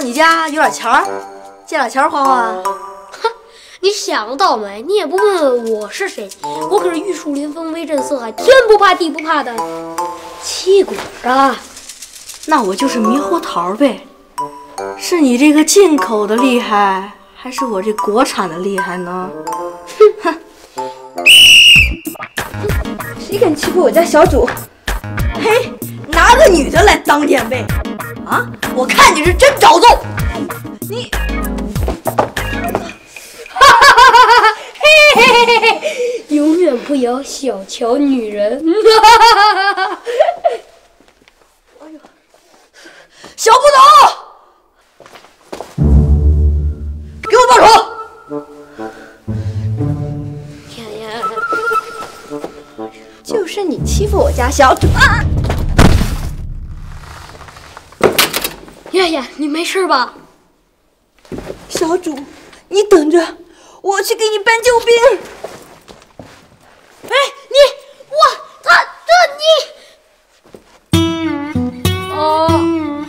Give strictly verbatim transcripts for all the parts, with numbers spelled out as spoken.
你家有点钱儿，借点钱花花。 哼，你想得到没？你也不问问我是谁？我可是玉树临风、威震四海、天不怕地不怕的气鬼啊！ 那我就是猕猴桃呗。是你这个进口的厉害，还是我这国产的厉害呢？哼！ 谁敢欺负我家小主？ 嘿，拿个女的来当垫背啊！我看你是真找揍！你， 哈哈哈哈哈！嘿嘿嘿嘿，永远不要小瞧女人！哈哈哈哈哈！ 哎呦，小不懂，给我报仇！ 呀呀， 就是你欺负我家小主啊！ 呀呀，你没事吧？ 小主，你等着，我去给你搬救兵。 哎，你，我，他，这你，哦。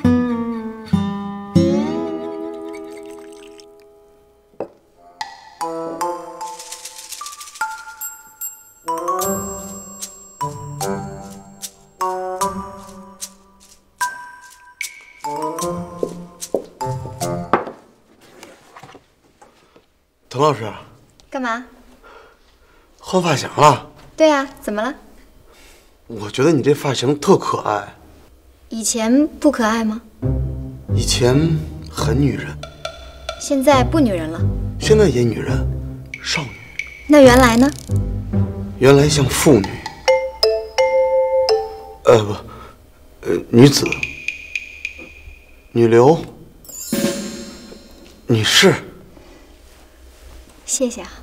滕老师， 干嘛？ 换发型了？ 对呀、啊，怎么了？ 我觉得你这发型特可爱。 以前不可爱吗？ 以前很女人， 现在不女人了。 现在也女人，少女。 那原来呢？ 原来像妇女。呃不，呃女子，女流，女士。 谢谢啊。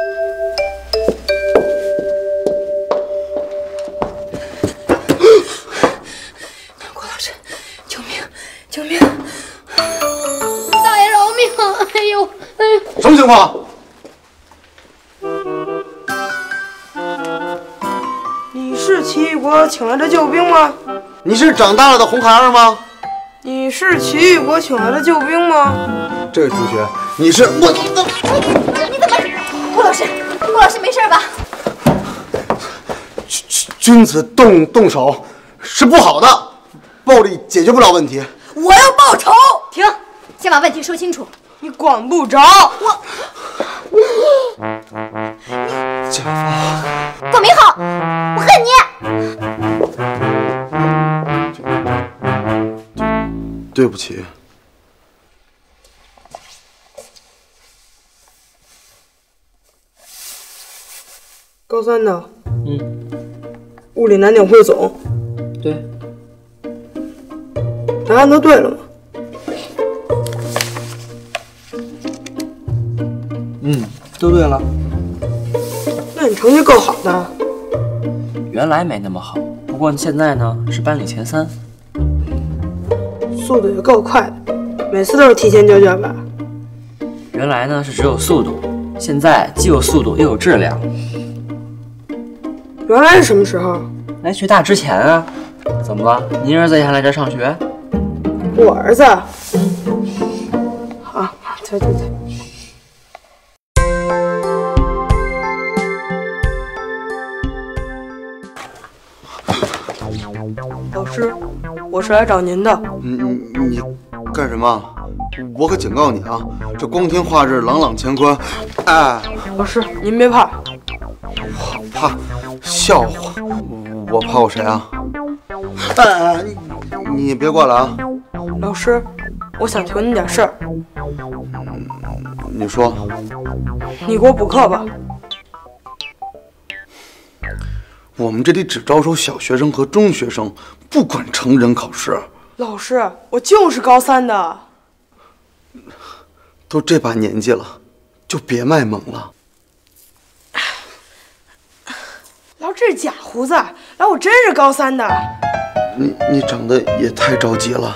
郭老师，救命！救命！ 大爷饶命！哎呦，哎呦！ 什么情况？ 你是奇异国请来的救兵吗？ 你是长大了的红孩儿吗？ 你是奇异国请来的救兵吗？ 这位同学，你是我。 你怎么？郭老师，郭老师没事吧？ 君子动动手是不好的，暴力解决不了问题。 我要报仇！ 停，先把问题说清楚。 你管不着。 我， 家法， 郭明浩，我恨你！ 对不起。 高三的， 嗯， 物理难点汇总， 对， 答案都对了吗？ 嗯，都对了。 那你成绩够好的。 原来没那么好，不过现在呢是班里前三。 速度也够快的，每次都是提前交卷吧？ 原来呢是只有速度，现在既有速度又有质量。 原来是什么时候？ 来学大之前啊。怎么了？您儿子也想来这儿上学？ 我儿子。好，走走走。老师，我是来找您的。 你你你干什么？我可警告你啊，这光天化日，朗朗乾坤。哎， 老师，您别怕。 我怕笑话，我怕我谁啊？哎哎，你你别过来啊！ 老师，我想求您点事儿。 你说。 你给我补课吧。 我们这里只招收小学生和中学生，不管成人考试。 老师，我就是高三的。 都这把年纪了，就别卖萌了。 老师，这是假胡子，老我真是高三的。 你你长得也太着急了。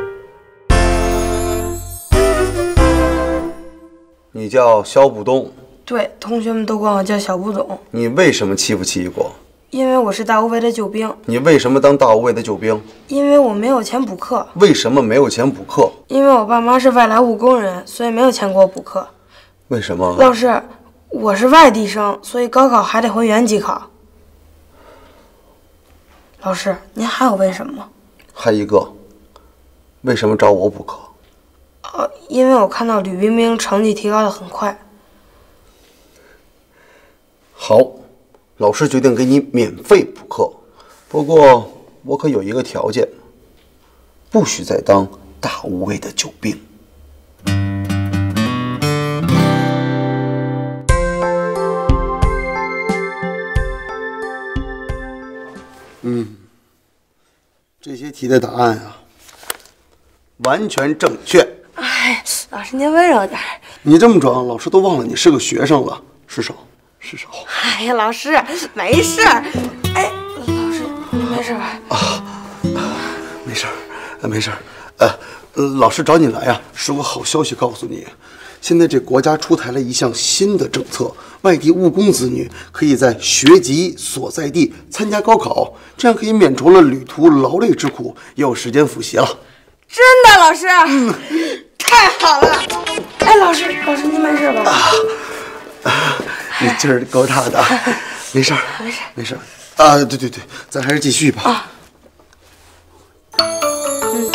你叫肖不东。 对，同学们都管我叫小不懂。 你为什么欺负奇异果？ 因为我是大无畏的救兵。 你为什么当大无畏的救兵？ 因为我没有钱补课。 为什么没有钱补课？ 因为我爸妈是外来务工人，所以没有钱给我补课。 为什么？ 老师，我是外地生，所以高考还得回原籍考。老师，您还有为什么吗？ 还一个，为什么找我补课？ 哦，因为我看到吕冰冰成绩提高的很快。 好，老师决定给你免费补课，不过我可有一个条件，不许再当大无畏的救兵。嗯，这些题的答案啊，完全正确。 哎，老师您温柔点。 你这么装，老师都忘了你是个学生了。失手，失手。 哎呀，老师没事儿。哎，老师您没事吧？ 啊，没事儿，没事儿。呃，老师找你来啊，是有个好消息告诉你。现在这国家出台了一项新的政策，外地务工子女可以在学籍所在地参加高考，这样可以免除了旅途劳累之苦，也有时间复习了。 真的，老师，嗯、太好了！哎，老师，老师您没事吧？ 啊，啊你劲儿够大的，没事儿， 没事， 没事儿。啊，对对对，咱还是继续吧。 啊嗯。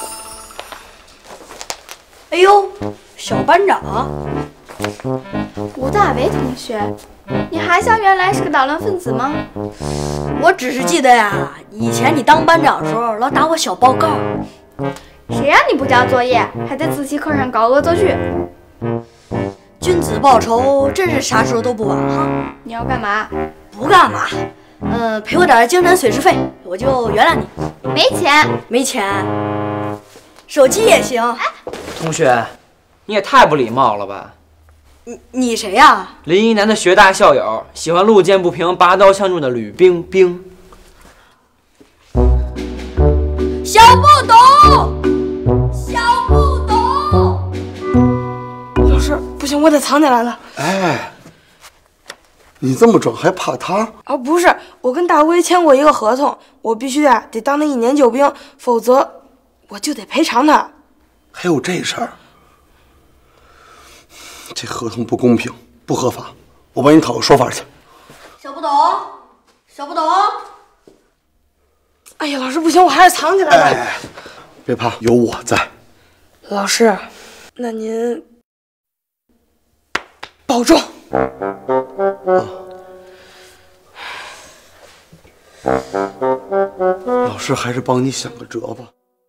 哎呦，小班长， 吴大为同学，你还像原来是个捣乱分子吗？ 我只是记得呀，以前你当班长的时候老打我小报告。 谁让你不交作业，还在自习课上搞恶作剧？ 君子报仇，真是啥时候都不晚哈。 你要干嘛？ 不干嘛，呃，赔我点精神损失费，我就原谅你。 没钱？ 没钱，手机也行。哎， 同学，你也太不礼貌了吧！ 你你谁呀？ 林一南的学大校友，喜欢路见不平拔刀相助的吕冰冰。 小不懂，小不懂。 老师，不行，我得藏起来了。 哎，你这么装还怕他？ 哦，不是，我跟大威签过一个合同，我必须啊得当那一年救兵，否则我就得赔偿他。 还有这事儿？这合同不公平，不合法，我帮你讨个说法去。 小不懂，小不懂。 哎呀，老师不行，我还是藏起来吧。 哎，别怕，有我在。 老师，那您保重。 啊，老师还是帮你想个辙吧。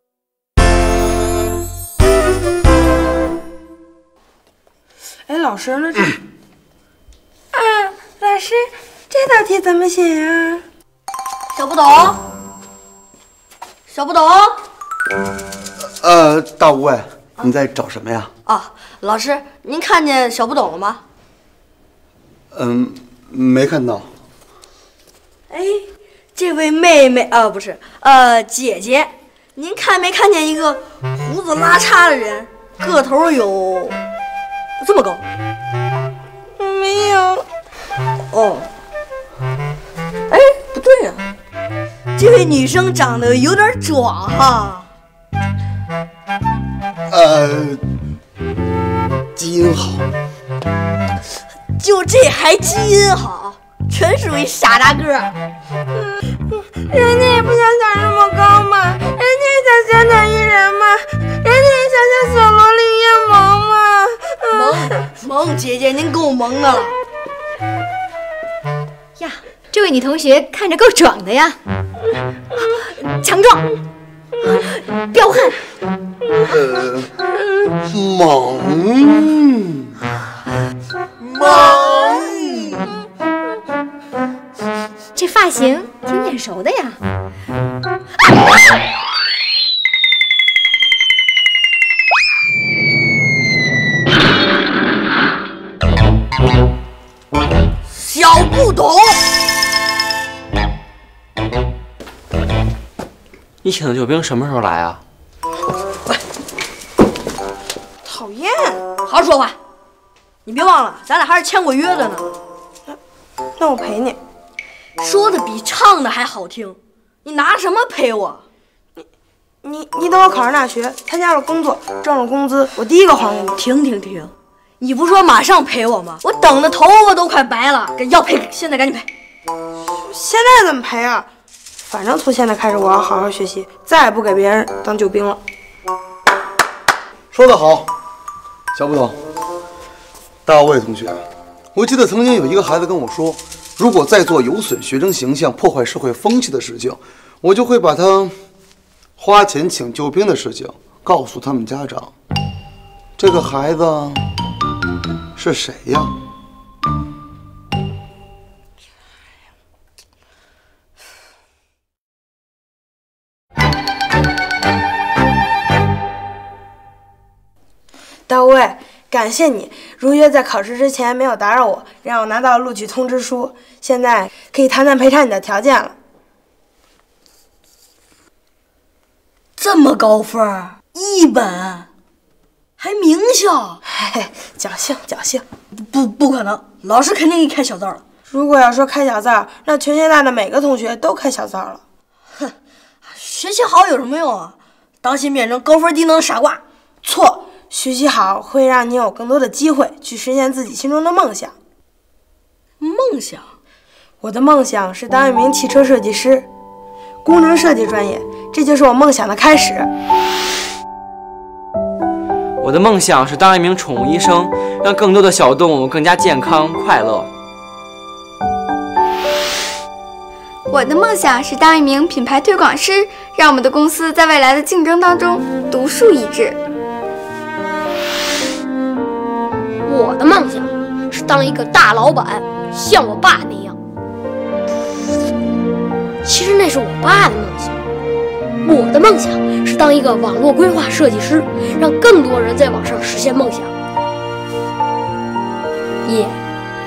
哎，老师，那这……啊，老师，这道题怎么写呀？ 小不懂，小不懂。 呃，大无畏，你在找什么呀？ 啊，老师，您看见小不懂了吗？ 嗯，没看到。 哎，这位妹妹啊，不是，呃，姐姐，您看没看见一个胡子拉碴的人，个头有这么高？ 没有。 哦，哎，不对呀、啊，这位女生长得有点壮哈。 呃，基因好。 就这还基因好，全属于傻大个儿。 嗯，人家也不想长这么高嘛，人家也想小鸟依人嘛，人家也想像小萝莉一样萌嘛。 萌萌姐姐，您够萌的了。 呀，这位女同学看着够壮的呀，强壮，彪悍， 呃，萌。 萌，这发型挺眼熟的呀。 小不懂， 你请的救兵什么时候来啊？ 讨厌， 好好说话。你别忘了，咱俩还是签过约的呢。 那我陪你。 说的比唱的还好听，你拿什么陪我？ 你你等我考上大学，参加了工作，挣了工资，我第一个还给你。 停停停！你不说马上陪我吗？我等的头发都快白了，要赔现在赶紧赔。 现在怎么赔啊？反正从现在开始我要好好学习，再也不给别人当救兵了。 说得好，小不懂。大卫同学，我记得曾经有一个孩子跟我说，如果再做有损学生形象、破坏社会风气的事情，我就会把他花钱请救兵的事情告诉他们家长。这个孩子是谁呀？ 大卫，感谢你如约在考试之前没有打扰我，让我拿到录取通知书。现在可以谈谈赔偿你的条件了。 这么高分儿，一本，还名校？ 嘿嘿，侥幸侥幸。 不不可能，老师肯定给你开小灶了。 如果要说开小灶，那全县大的每个同学都开小灶了。 哼，学习好有什么用啊？当心变成高分低能的傻瓜。 错。学习好会让你有更多的机会去实现自己心中的梦想。 梦想？ 我的梦想是当一名汽车设计师，工程设计专业，这就是我梦想的开始。 我的梦想是当一名宠物医生，让更多的小动物更加健康快乐。 我的梦想是当一名品牌推广师，让我们的公司在未来的竞争当中独树一帜。 我的梦想是当一个大老板，像我爸那样。其实那是我爸的梦想。我的梦想是当一个网络规划设计师，让更多人在网上实现梦想。 耶、yeah.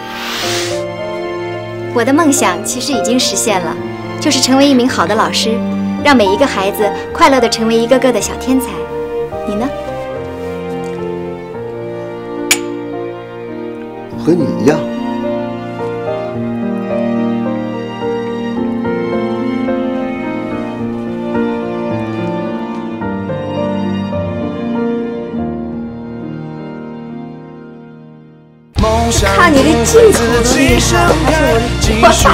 我的梦想其实已经实现了，就是成为一名好的老师，让每一个孩子快乐地成为一个个的小天才。你呢？ 和你一样。 看你这进口的厉害，还是我这我操！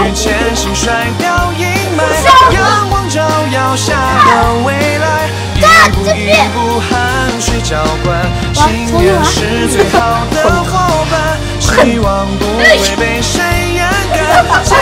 干这边！哇，重新来！ 恨！